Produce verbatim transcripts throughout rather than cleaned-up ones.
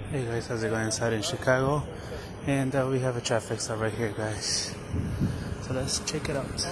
Hey guys, how's it going inside in Chicago? And uh, we have a traffic stop right here, guys. So let's check it out.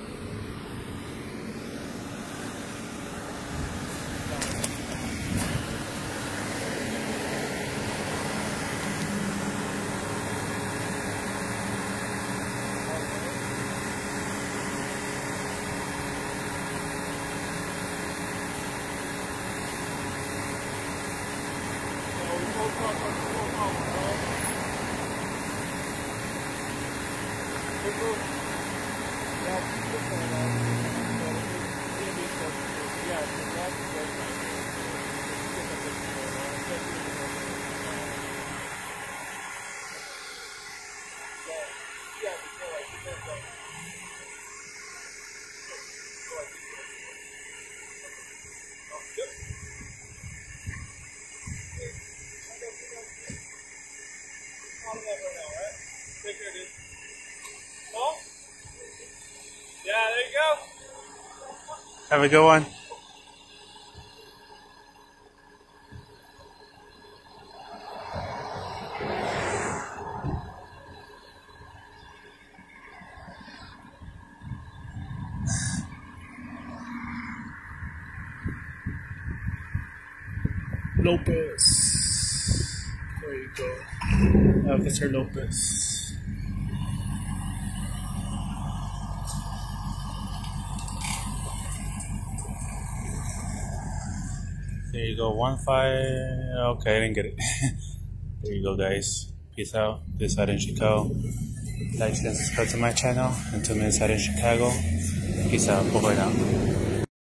Yeah, there you go. Have a good one. Lopez. There you go. Officer Lopez. There you go, one five. Okay, I didn't get it. There you go, guys. Peace out. This side in Chicago. Like and subscribe to my channel. Until Inside in Chicago. Peace out. Bye bye now.